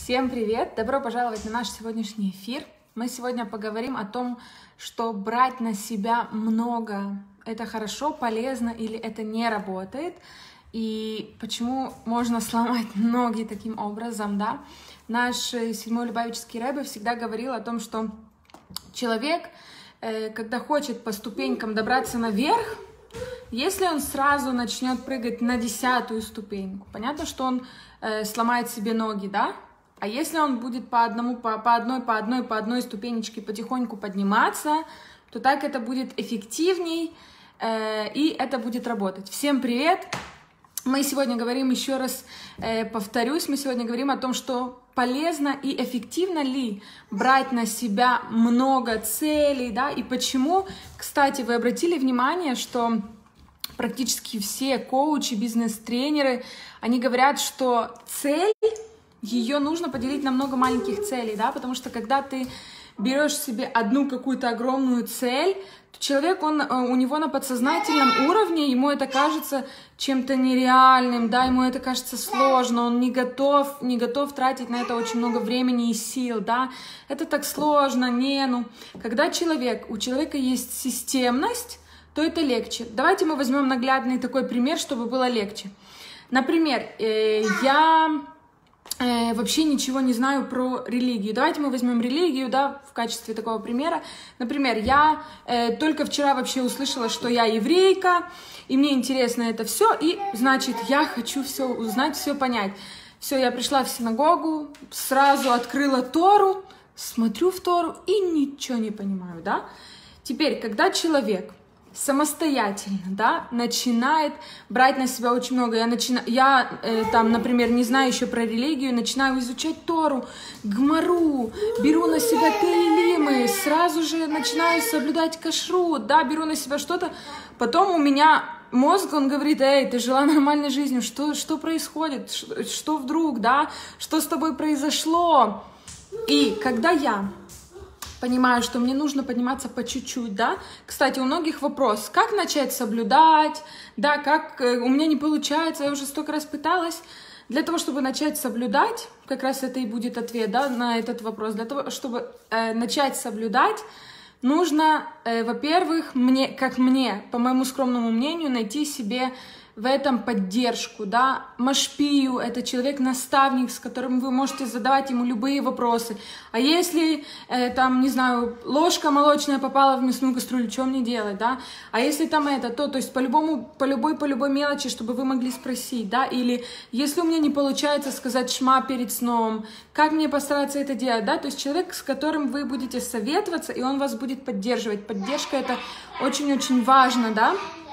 Всем привет! Добро пожаловать на наш сегодняшний эфир. Мы сегодня поговорим о том, что брать на себя много — это хорошо, полезно или это не работает, и почему можно сломать ноги таким образом, да? Наш седьмой Любавический Ребе всегда говорил о том, что человек, когда хочет по ступенькам добраться наверх, если он сразу начнет прыгать на 10-ю ступеньку, понятно, что он сломает себе ноги, да? А если он будет по одной ступенечке потихоньку подниматься, то так это будет эффективней, и это будет работать. Всем привет! Мы сегодня говорим, еще раз повторюсь, мы сегодня говорим о том, что полезно и эффективно ли брать на себя много целей, да, и почему. Кстати, вы обратили внимание, что практически все коучи, бизнес-тренеры, они говорят, что цель, ее нужно поделить на много маленьких целей, да, потому что когда ты берешь себе одну какую-то огромную цель, то человек, у него на подсознательном уровне, ему это кажется чем-то нереальным, да, ему это кажется сложно, он не готов тратить на это очень много времени и сил, да, это так сложно, когда у человека есть системность, то это легче. Давайте мы возьмем наглядный такой пример, чтобы было легче. Например, я вообще ничего не знаю про религию. Давайте мы возьмем религию, да, в качестве такого примера. Например, я только вчера вообще услышала, что я еврейка, и мне интересно это все, и, значит, я хочу все узнать, все понять. Все, я пришла в синагогу, сразу открыла Тору, смотрю в Тору и ничего не понимаю, да. Теперь, когда человек самостоятельно, да, начинает брать на себя очень много. Я например, не знаю еще про религию, начинаю изучать Тору, Гмару, беру на себя Теилимы, сразу же начинаю соблюдать кашрут, да, беру на себя что-то. Потом у меня мозг, он говорит: эй, ты жила нормальной жизнью, что происходит, что вдруг, да, что с тобой произошло? И когда я понимаю, что мне нужно подниматься по чуть-чуть, да. Кстати, у многих вопрос, как начать соблюдать, да, как у меня не получается, я уже столько раз пыталась. Для того, чтобы начать соблюдать, как раз это и будет ответ, да, на этот вопрос. Для того, чтобы начать соблюдать, нужно, во-первых, по моему скромному мнению, найти себе в этом поддержку, да, машпию — это человек-наставник, с которым вы можете задавать ему любые вопросы. А если, не знаю, ложка молочная попала в мясную кастрюлю, что мне делать, да? А если то есть по любой мелочи, чтобы вы могли спросить, да? Или если у меня не получается сказать шма перед сном, как мне постараться это делать, да? То есть человек, с которым вы будете советоваться, и он вас будет поддерживать. Поддержка — это очень-очень важно, да?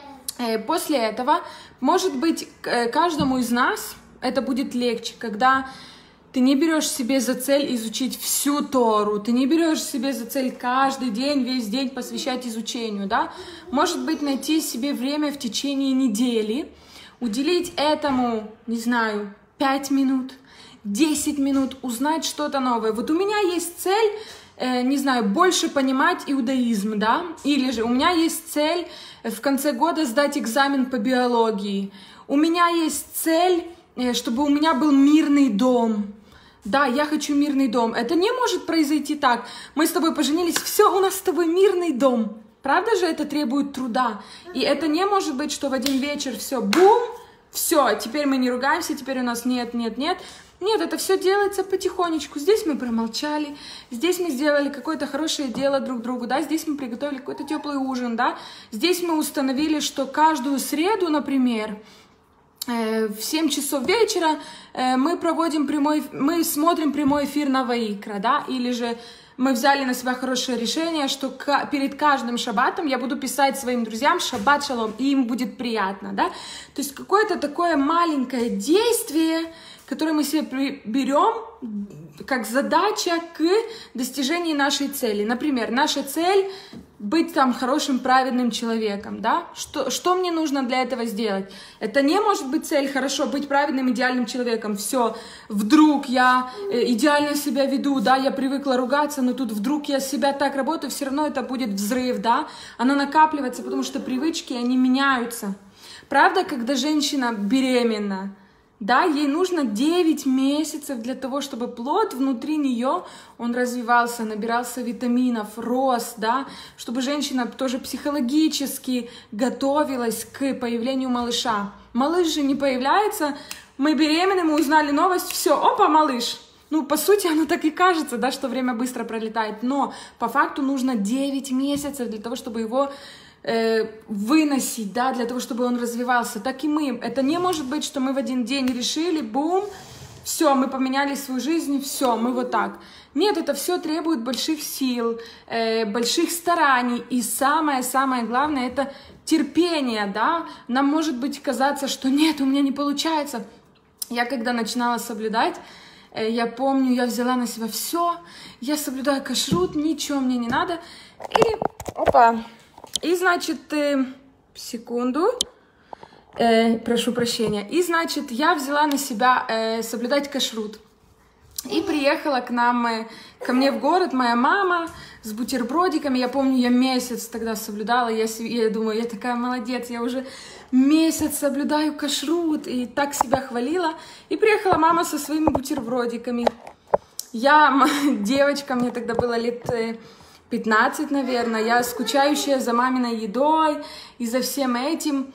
После этого, может быть, каждому из нас это будет легче, когда ты не берешь себе за цель изучить всю Тору, ты не берешь себе за цель каждый день, весь день посвящать изучению, да? Может быть, найти себе время в течение недели, уделить этому, не знаю, 5 минут, 10 минут, узнать что-то новое. Вот у меня есть цель, не знаю, больше понимать иудаизм, да? Или же у меня есть цель в конце года сдать экзамен по биологии. У меня есть цель, чтобы у меня был мирный дом. Да, я хочу мирный дом. Это не может произойти так. Мы с тобой поженились, все, у нас с тобой мирный дом. Правда же, это требует труда. И это не может быть, что в один вечер все, бум, все, теперь мы не ругаемся, теперь у нас нет. Нет, это все делается потихонечку. Здесь мы промолчали, здесь мы сделали какое-то хорошее дело друг другу, да, здесь мы приготовили какой-то теплый ужин, да, здесь мы установили, что каждую среду, например, в 7 часов вечера мы смотрим прямой эфир на Ваикра, да, или же мы взяли на себя хорошее решение, что перед каждым шаббатом я буду писать своим друзьям «Шаббат шалом», и им будет приятно, да, то есть какое-то такое маленькое действие, который мы себе берем как задача к достижению нашей цели. Например, наша цель — быть хорошим, праведным человеком, да? Что мне нужно для этого сделать? Это не может быть цель хорошо быть праведным, идеальным человеком. Все, вдруг я идеально себя веду, да, я привыкла ругаться, но тут вдруг я себя так работаю, все равно это будет взрыв, да? Оно накапливается, потому что привычки, они меняются. Правда, когда женщина беременна, Да, ей нужно 9 месяцев для того, чтобы плод внутри нее, он развивался, набирался витаминов, рос, да, чтобы женщина тоже психологически готовилась к появлению малыша. Малыш же не появляется, мы беременны, мы узнали новость, все, опа, малыш. Ну, по сути, оно так и кажется, да, что время быстро пролетает, но по факту нужно 9 месяцев для того, чтобы его выносить, да, для того, чтобы он развивался. Так и мы. Это не может быть, что мы в один день решили, бум, все, мы поменяли свою жизнь, все, мы вот так. Нет, это все требует больших сил, больших стараний. И самое-самое главное, это терпение, да. Нам может быть казаться, что нет, у меня не получается. Я когда начинала соблюдать, я помню, я взяла на себя все, я соблюдаю кашрут, ничего мне не надо. И, опа, и, значит, секунду, прошу прощения, и, значит, я взяла на себя соблюдать кашрут. И приехала ко мне в город моя мама с бутербродиками. Я помню, я месяц тогда соблюдала, я думаю, я такая молодец, я уже месяц соблюдаю кашрут, и так себя хвалила. И приехала мама со своими бутербродиками. Я, девочка, мне тогда было лет 15, наверное, я скучающая за маминой едой и за всем этим.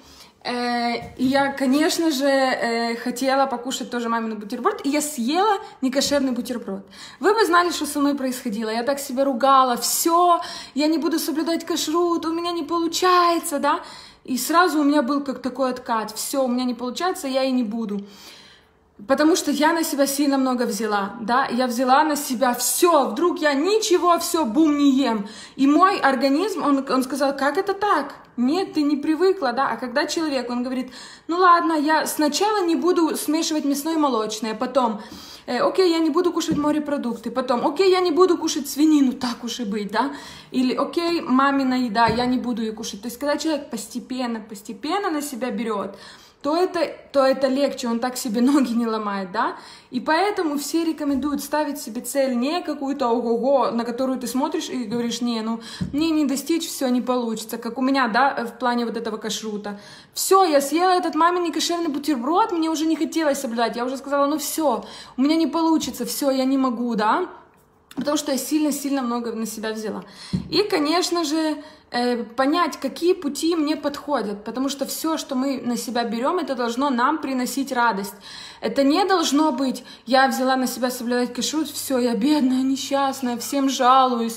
И я, конечно же, хотела покушать тоже мамин бутерброд, и я съела некошерный бутерброд. Вы бы знали, что со мной происходило. Я так себя ругала, все, я не буду соблюдать кашрут, у меня не получается, да. И сразу у меня был как такой откат, все, у меня не получается, я и не буду. Потому что я на себя сильно много взяла, да, я взяла на себя все, вдруг я ничего, все, бум, не ем. И мой организм, он сказал, как это так? Нет, ты не привыкла, да, а когда человек, он говорит, ну ладно, я сначала не буду смешивать мясное и молочное, потом, окей, я не буду кушать морепродукты, потом, окей, я не буду кушать свинину, так уж и быть, да, или, окей, мамина еда, я не буду ее кушать. То есть, когда человек постепенно на себя берет, то это легче, он так себе ноги не ломает, да, и поэтому все рекомендуют ставить себе цель не какую-то ого-го, на которую ты смотришь и говоришь, не, ну, мне не достичь, все не получится, как у меня, да, в плане вот этого кашрута. Все, я съела этот мамин некошерный бутерброд, мне уже не хотелось соблюдать, я уже сказала, ну все, у меня не получится, все, я не могу, да, потому что я сильно-сильно много на себя взяла. И, конечно же, понять, какие пути мне подходят, потому что все, что мы на себя берем, это должно нам приносить радость. Это не должно быть, я взяла на себя соблюдать кашрут, все, я бедная, несчастная, всем жалуюсь,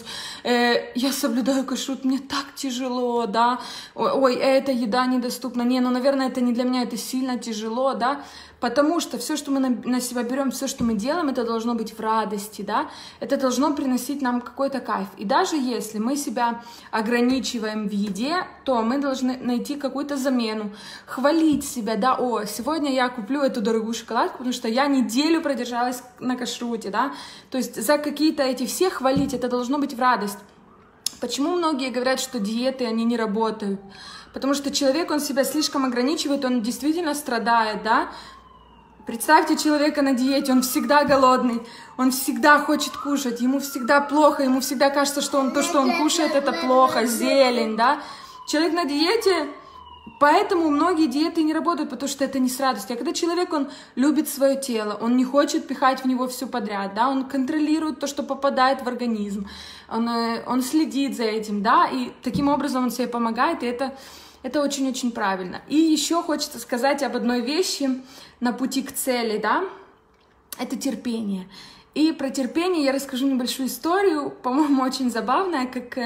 я соблюдаю кашрут, мне так тяжело, да, ой, эта еда недоступна, не, ну, наверное, это не для меня, это сильно тяжело, да, потому что все, что мы на себя берем, все, что мы делаем, это должно быть в радости, да, это должно приносить нам какой-то кайф. И даже если мы себя ограничиваем в еде, то мы должны найти какую-то замену, хвалить себя, да, о, сегодня я куплю эту дорогую шоколадку, потому что я неделю продержалась на кашруте, да, то есть за какие-то эти все хвалить, это должно быть в радость. Почему многие говорят, что диеты, они не работают? Потому что человек, он себя слишком ограничивает, он действительно страдает, да. Представьте человека на диете, он всегда голодный, он всегда хочет кушать, ему всегда плохо, ему всегда кажется, что то, что он кушает, это плохо, зелень, да. Человек на диете, поэтому многие диеты не работают, потому что это не с радостью. А когда человек, он любит свое тело, он не хочет пихать в него все подряд, да, он контролирует то, что попадает в организм, он следит за этим, да, и таким образом он себе помогает, и это очень-очень правильно. И еще хочется сказать об одной вещи на пути к цели, да, это терпение. И про терпение я расскажу небольшую историю, по-моему, очень забавная, как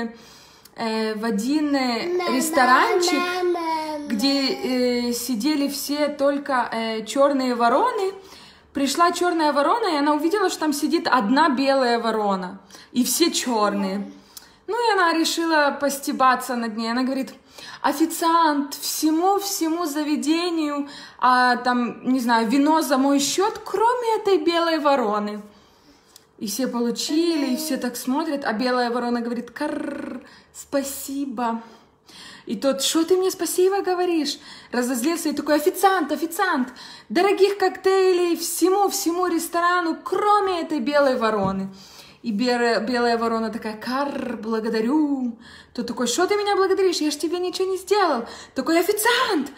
в один ресторанчик, где сидели все только черные вороны, пришла черная ворона, и она увидела, что там сидит одна белая ворона, и все черные. Ну и она решила постебаться над ней, она говорит: официант, всему заведению, там, не знаю, вино за мой счет, кроме этой белой вороны. И все получили, и все так смотрят, а белая ворона говорит: карр, спасибо. И тот: что ты мне спасибо говоришь? Разозлился и такой: официант, дорогих коктейлей всему ресторану, кроме этой белой вороны. И белая ворона такая: карр, благодарю. Тот такой: что ты меня благодаришь? Я ж тебе ничего не сделал. Такой: официант,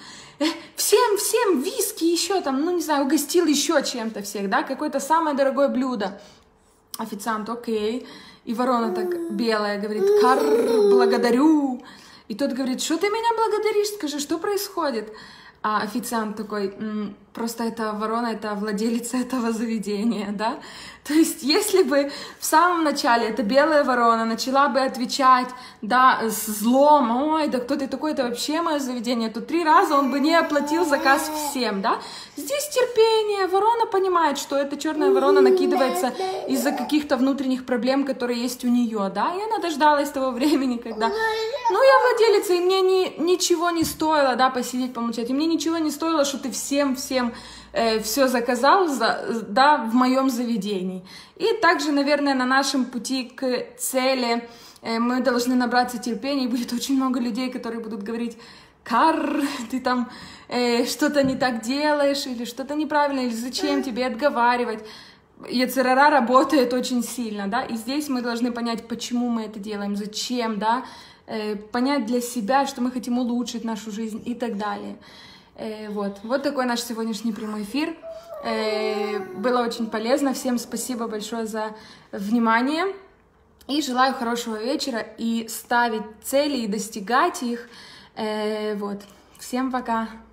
всем виски еще там, ну не знаю, угостил еще чем-то всех, да, какое-то самое дорогое блюдо. Официант, окей. И ворона так белая говорит, карр, благодарю. И тот говорит, что ты меня благодаришь, скажи, что происходит? А официант такой, просто эта ворона, это владелица этого заведения, да? То есть, если бы в самом начале эта белая ворона начала бы отвечать, да, с злом, ой, да кто ты такой, это вообще мое заведение, то 3 раза он бы не оплатил заказ всем, да? Здесь терпение, ворона понимает, что эта черная ворона накидывается из-за каких-то внутренних проблем, которые есть у нее, да? И она дождалась того времени, когда, ну, я владелица, и мне ничего не стоило, да, посидеть, помолчать, и мне ничего не стоило, что ты всем все заказал, да, в моем заведении. И также, наверное, на нашем пути к цели мы должны набраться терпения, и будет очень много людей, которые будут говорить, Карр, ты там что-то не так делаешь, или что-то неправильно, или зачем тебе отговаривать. Яцерара работает очень сильно, да, и здесь мы должны понять, почему мы это делаем, зачем, да, понять для себя, что мы хотим улучшить нашу жизнь и так далее. Вот такой наш сегодняшний прямой эфир. Было очень полезно. Всем спасибо большое за внимание. И желаю хорошего вечера и ставить цели и достигать их. Всем пока!